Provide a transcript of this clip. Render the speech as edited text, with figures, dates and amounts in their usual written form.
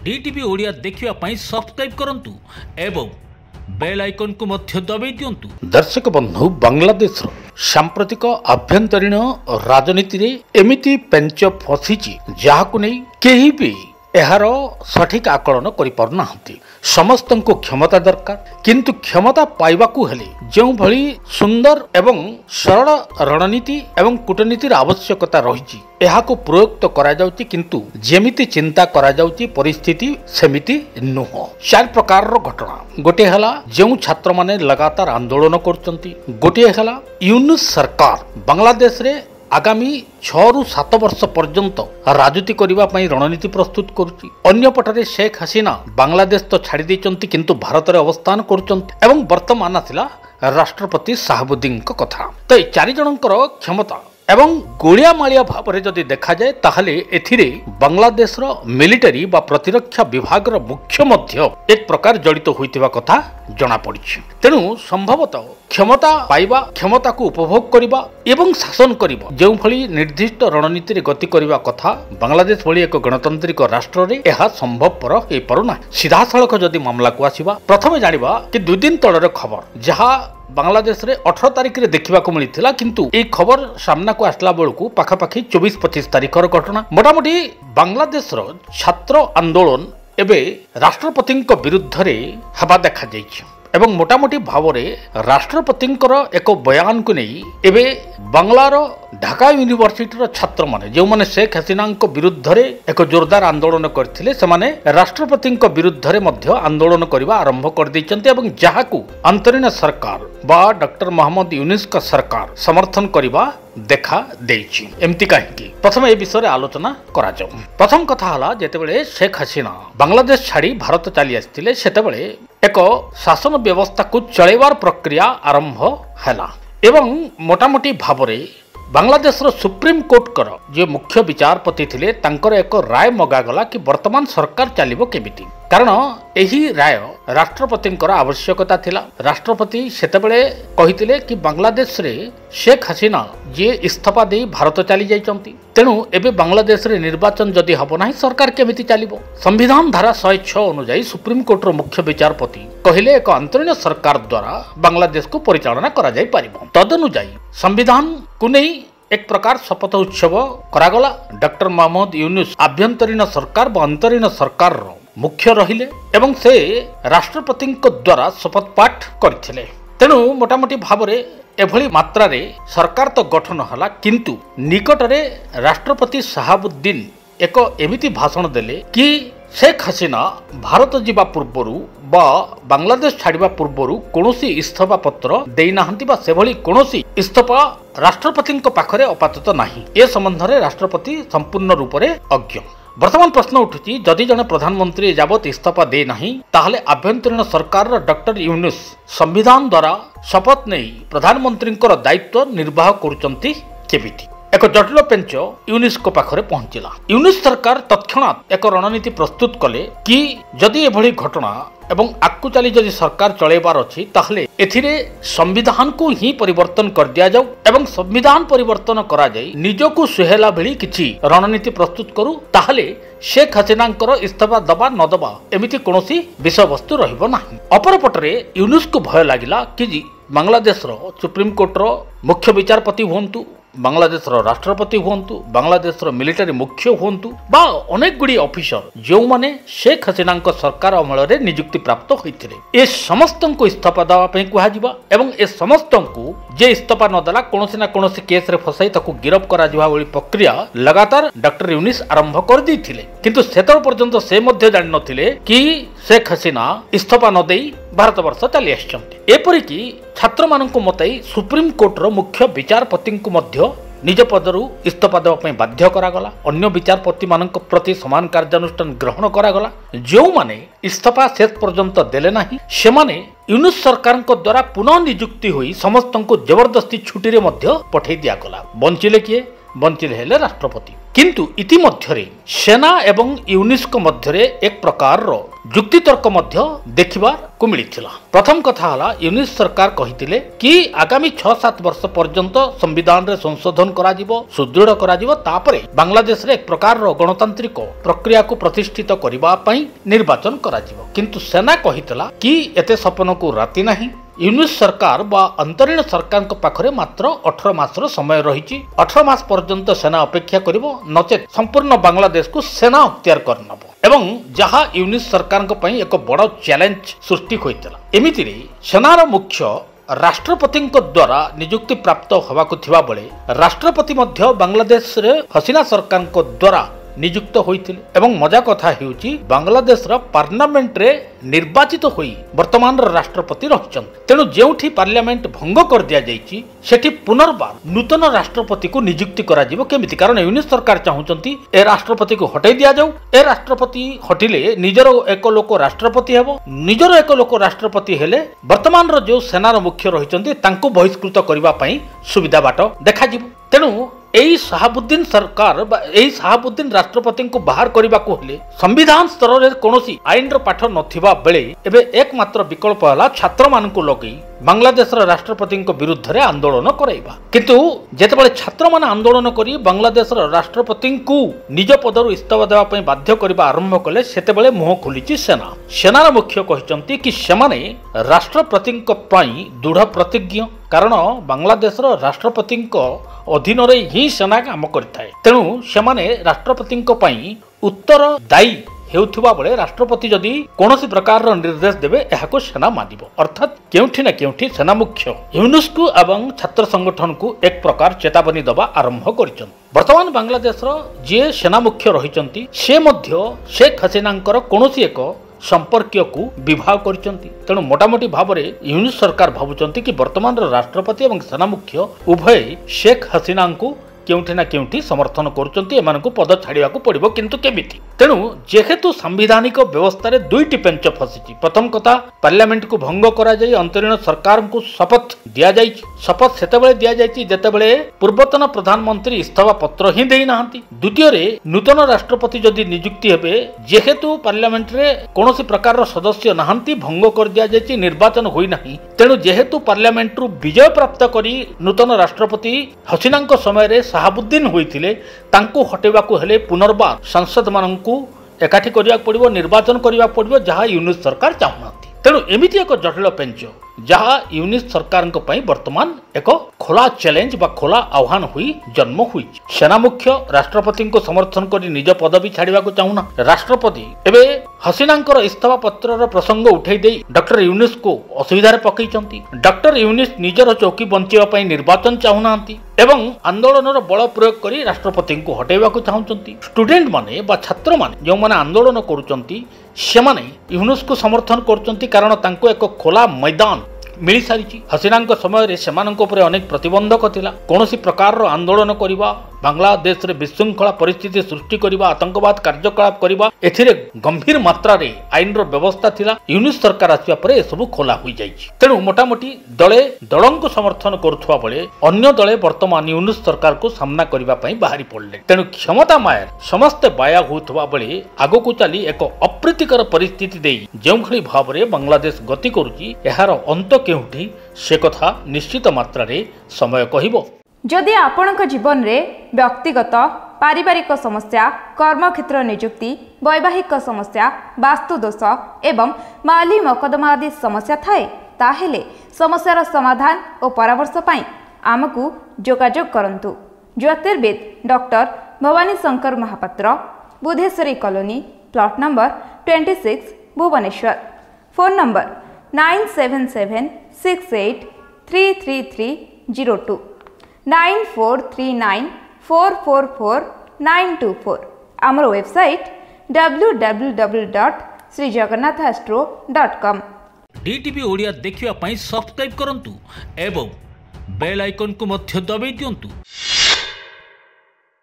DTV Odia देखिवा पई subscribe करंतु एवं बेल आइकन को मध्य दबाई दियंतु। दर्शक बंधु, बांग्लादेश सांप्रतिक आभ्यंतरीण राजनीति रे एमिति पेंच फसीची जहाकु नै केही भी एहार सठिक आकलन करि पारनाहंती। समस्त को क्षमता दरकार, किंतु क्षमता पाइबाकू हेले जो भली सुंदर एवं सरल रणनीति एवं कूटनीतिर आवश्यकता रही एहाको प्रयोग तो करा जाउची, किंतु जेमिति चिंता करा जाउची परिस्थिति सेमिति नुह। चार प्रकार रो घटना, गोटे हला जो छात्र माने लगातार आंदोलन करचंती, गोटे हला यूनुस सरकार बांग्लादेश रे आगामी 6 ରୁ 7 वर्ष पर्यंत राजनीति करने रणनीति प्रस्तुत करुच्ची। अन्य पटरे शेख हसीना बांग्लादेश तो छाड़ी देइचंती, किंतु भारत में अवस्थान करुचंती। एवं वर्तमान आसिला राष्ट्रपति शाहबुद्दीन को कथा। तो ये 4 जनकर क्षमता एवं गोलिया मालिया भाव में जदि देखा जाए ताहले एथिरे बांग्लादेश रो मिलिटरी बा प्रतिरक्षा विभाग रो मुख्य मध्य एक प्रकार जड़ित होइतिबा कथा जना पड़िछि। तेणु संभवतः क्षमता पाइबा, क्षमता को उपभोग करिबा एवं शासन करिबा जो भली निर्दिष्ट रणनीति रे गति करिबा कथा बांग्लादेश भली एक गणतांत्रिक राष्ट्र रे एहा संभवपर हे परुना। सीधा सड़क जदि मामला को आसीबा, प्रथमे जानिबा कि 2 दिन तळर खबर जहा बांग्लादेश रे 18 तारिख रे देखा मिलता, किंतु ए खबर सामना को आसला बेलू पाखापाखि 24-25 तारिखर घटना। मोटामोटी बांग्लादेश रो छात्र आंदोलन एबे राष्ट्रपति विरुद्ध रे हवा देखा जाइछि एवं मोटामोटी भाव में राष्ट्रपति एक बयान को नहीं एबे बांग्लार ढाका यूनिवर्सिटी छात्र माने जो माने शेख हसीना विरुद्ध रे एक जोरदार आंदोलन करथिले, सेमाने राष्ट्रपति विरुद्ध रे मध्य आंदोलन करबा आरंभ कर दैचंते एवं जहाकू अंतरीण सरकार बा डॉक्टर मोहम्मद यूनुस का सरकार समर्थन करबा देखा देइछि। एमती कहीं प्रथम ए विषय रे आलोचना करा जाऊ। प्रथम कथा हला जेतेबेले शेख हसीना बांग्लादेश छाड़ी भारत चली आस्थिले सेतेबेले एक शासन व्यवस्था को चलेबार प्रक्रिया आरंभ हैला एवं मोटामोटी भाव में बांग्लादेश सुप्रीम कोर्ट कर जो मुख्य विचारपति थिले तांकर एक राय मगागला कि वर्तमान सरकार चलिबो केमिति, कारण एही राय राष्ट्रपति आवश्यकता थिला। राष्ट्रपति सेतेबेले कहिथिले कि बांग्लादेश रे शेख हसीना जे इस्तीफा दे भारत चली जाइचंती, तेणु एबे बांग्लादेश रे निर्वाचन जदि हबो नाही सरकार केमिति चलिबो। संविधान धारा 106 अनुसार सुप्रीम कोर्ट रो मुख्य विचारपति कहिले एक अंतरीण सरकार द्वारा बांग्लादेश को परिचालना करा जाई पारिबो। तदनुसार संविधान को नहीं एक प्रकार शपथ उत्सव करागला। डॉक्टर मोहम्मद यूनुस आभ्यंतरीण सरकार व अंतरीण सरकार रो मुख्य रहिले एवं से राष्ट्रपति द्वारा शपथ पाठ करथिले। तेणु मोटामोटी भाव में एभली मात्रा रे सरकार तो गठन हला, किंतु निकटरे राष्ट्रपति शाहबुद्दीन एक एमिति भाषण देले कि शेख हसीना भारत जीवा पूर्वरु बा बांग्लादेश छाड़िबा पूर्वरु कोनोसी इस्तीफा पत्र देइनाहंती बा सेभली कोनोसी इस्तीफा राष्ट्रपति पाखरे अपातत नाही। ए संबंध में राष्ट्रपति संपूर्ण रूप से अज्ञ। वर्तमान प्रश्न उठुची, जदि जने प्रधानमंत्री यावत इस्तीफा दे नाही ताहले आभ्यंतरीण सरकार डॉक्टर यूनुस संविधान द्वारा शपथ नहीं प्रधानमंत्री दायित्व निर्वाह करुचंती केमिति। एक जटिल पेंच यूनुस को पाखरे पहुंचला। यूनुस सरकार तत्क्षणात एक रणनीति प्रस्तुत कले कि जदि एभली घटना एवं आकु चली जदि सरकार चलेबार अछि ताहले एथिरे संविधान को ही परिवर्तन कर दिया जाऊ एवं संविधान परिवर्तन करा जाई निजको सुहेला भली किछि रणनीति प्रस्तुत करू, ताहले शेख हसीना इस्तीफा दबा न दबा एमिति कोनोसी विषय वस्तु रहिबो नाही। अपर पटरे यूनुस को भय लागिला कि बांग्लादेश रो सुप्रीम कोर्ट रो मुख्य विचारपति हुंतु, बांग्लादेश राष्ट्रपति हुंतु, बांग्लादेश मिलिटरी मुख्य हुंतु बा अनेक गुडी ऑफिसर जो माने शेख हसीना सरकार अमल रे नियुक्ति प्राप्त होइथिले, ए समस्त को इस्तीफा दवा पई कुहा जिबा एवं ए समस्त को जे इस्तीफा न दला कोनोसी ना कोनोसी केस रे फसाई ताकू गिरफ करा जिबा वाली प्रक्रिया लगातार डॉक्टर यूनुस आरंभ कर दैथिले। किंतु सेतर पर्यंत से मध्य जानि नथिले कि शेख हसीना इस्तीफा न देई भारत वर्ष चली आछंती। एपरिकी छात्र मानक मताई सुप्रीम कोर्ट रो मुख्य विचारपति को मध्य निज पदरु इस्तीफा देवा बाध्य करागला। अन्य विचारपति मानक प्रति समान कार्यानुष्ठान ग्रहण करागला। जो माने इस्तीफा शेष पर्यंत देले नाही सेमाने यूनुस सरकार द्वारा पुनः नियुक्ति हुई समस्त को जबरदस्ती छुट्टी रे मध्य पठै दिया गला। बंचिले किए? बंचिले हेले राष्ट्रपति। किंतु इतिमध्यरे सेना एवं यूनिस्को मध्यरे एक प्रकार जुक्तितर्क मध्य देखिबा को मिलिथिला। प्रथम कथा हला यूनिस सरकार कहिथिले कि आगामी 6-7 वर्ष पर्यंत संविधान रे संशोधन करा जिवो, सुदृढ़ करा जिवो, तापरे बांग्लादेश रे एक प्रकार गणतांत्रिक प्रक्रिया को प्रतिष्ठित करिबा पई निर्वाचन करा जिवो। किंतु सेना कहितला कि एते सपन को राति नाही। यूनिस सरकार बा अंतरीण सरकार को पाखरे मात्र 18 मासर समय रही। 18 मास पर्यंत सेना अपेक्षा करिवो, नचेत संपूर्ण बांग्लादेश को सेना अख्तियार करनबो एवं जहा यूनिस सरकार को पई एक बड़ चैलेंज सृष्टि होइतला। एमितिरे सेनार मुख्य राष्ट्रपति द्वारा नियुक्ति प्राप्त होबाकु थिबा बेले राष्ट्रपति मध्य बांग्लादेश रे हसीना सरकार को द्वारा नियुक्त होइथिले एवं मजा कथा हेउची बांग्लादेश रा पार्लियामेंट रे निर्वाचित होई वर्तमान राष्ट्रपति रहिचंती। तेणु जेउठी पार्लियामेंट भंग कर दिया जाइछि सेठी पुनर्बार नूतन राष्ट्रपति को नियुक्ति करा जिवो केमिति, कारण यूनिस सरकार चाहुचंती ए राष्ट्रपति को हटाई दिया जाऊ। ए राष्ट्रपति हटिले निजर एक लोक राष्ट्रपति हेबो, निजर एक लोक राष्ट्रपति हेले वर्तमान रो जो सेनार मुख्य रहिचंती तांको बहिष्कृत करबा पई सुविधा बाट देखा जिवो। तेणु एई शहाबुद्दीन सरकार बा एई शहाबुद्दीन राष्ट्रपति को बाहर करबा को हेले संविधान स्तर रे कोनोसी आईन रो पाठ नथिबा बेले एबे एकमात्र विकल्प हला छात्र मान को लगई बांग्लादेश राष्ट्रपति विरुद्ध रे आंदोलन कराइबा। किंतु जेतेबेले छात्र मान आंदोलन करी बांग्लादेश राष्ट्रपति को निज पदरु इस्तीफा देबा पई बाध्य करबा आरंभ कले सेतेबेले मुह खोलिछि सेना। सेनार मुख्य कहिसंती कि सेमाने राष्ट्रपति पई दृढ़ प्रतिज्ञ, कारण बांग्लादेश राष्ट्रपति अधीन रे ही सेना काम करथाय। तेणु सेमाने राष्ट्रपति पई उत्तरदायी हेउथिबा बेले राष्ट्रपति जदि कोनोसी प्रकार निर्देश देबे एहाको सेना मानिबो। अर्थात केउठी ना केउठी सेना मुख्य यूनिस्को एवं छात्र संगठन को एक प्रकार चेतावनी दबा आरंभ करिसंती। वर्तमान बांग्लादेश जे सेना मुख्य रहिसंती से मध्य शेख हसीनांकर कोनोसी एक संपर्क को विवाह करिसंती। तेणु मोटामोटी भाव में यूनिस सरकार भावुचंती कि वर्तमान राष्ट्रपति एवं सेना मुख्य उभय शेख हसीना को केउठी ना केउठी समर्थन करुचंती, एमानकु पद छाड़िया को पड़िबो, किंतु केमिति। तेणु जेहेतु संविधानिक व्यवस्था रे दुईटी पेंच फसिछि। प्रथम कथा पार्लियामेंट को भंग करा जाई अंतरीण सरकार को शपथ दिया जाई। शपथ सेतेबेले दिया जाई जेतेबेले पूर्वतन प्रधानमंत्री इस्तीफा पत्र ही देई नाहंती। द्वितीय रे नूतन राष्ट्रपति जदि नियुक्ति हेबे जेहेतु पार्लियामेंट रे कोनोसी प्रकार सदस्य नाहंती, भंग कर दिया जाई, निर्वाचन होई नाही। तेणु जेहेतु पार्लियामेंट रु विजय प्राप्त करी नूतन राष्ट्रपति हसीना समय रे शहाबुद्दीन होइथिले तांको हटेबाकू हेले पुनर्बार संसद माननकू एकाठी करिया पड़िबो, निर्वाचन करिया पड़िबो, जहा यूनिस सरकार चाहुनांती। तेणु एमिति एक जटिल पेंच जहा यूनिस सरकार को पई वर्तमान एक खोला चैलेंज बा खोला आह्वान हुई जन्म हुई। सेना मुख्य राष्ट्रपति को समर्थन करी निज पदवी छाड़िबा को चाहुना। राष्ट्रपति एबे हसीनांकर इस्तीफा पत्रर प्रसंग उठै देई डॉक्टर यूनिस को असुविधार पकईचंती। डॉक्टर यूनिस निजर चौकी बंचिबा पई निर्वाचन चाहुनांती एवं आंदोलन बल प्रयोग करी राष्ट्रपति को हटेबा को चाहुचंती। स्टूडेंट माने बा छात्र माने जो माने आंदोलन करुचंती सेमाने यूनिस को समर्थन करुचंती, कारण तांको एक खोला मैदान मिल सारी। हसीना समय रे सेमानक उपरे अनेक प्रतिबंधक थिला। कोनोसी प्रकार आंदोलन करिबा, बांग्लादेश रे विशृंखला परिस्थिति सृष्टि करिबा, आतंकवाद कार्यकलाप करिबा, एथिरे गंभीर मात्रा रे आईन रो व्यवस्था थिला। यूनिस सरकार आसिया परे ए सब खोला होई जाइछि। तेणु मोटामोटी दले दलंको समर्थन करुथबा बेले अन्य दले वर्तमान यूनिस सरकार को सामना करिबा पई बाहरी पड़ले। तेणु क्षमता मायर समस्त बाया होउथबा बेले आगो चली एक अप्रीतिकर परिस्थिति देई जेउ खली भाव रे बांग्लादेश गति करूची, एहार अंत केउठी से कथा निश्चित मात्रा रे समय कहिबो। जदि आपणक जीवन रे व्यक्तिगत पारिवारिक समस्या, कर्मक्षेत्र नियुक्ति, वैवाहिक समस्या, वास्तुदोष एवं माली मकदमा आदि समस्या थाए ताहेले समस्यार समाधान और परामर्श पाई आमकु जोगाजोग करंतु। ज्योतिर्विद doctor Bhavani Shankar Mahapatra, Budheswari colony, plot number 26, Bhubaneswar. Phone number 9776833302 9439444924। आमर वेबसाइट www.srijagannathastro.com। डीटीवी ओडिया देखिवा पई सब्सक्राइब करंतु एवं बेल आइकन को मध्य दबाई दियंतु।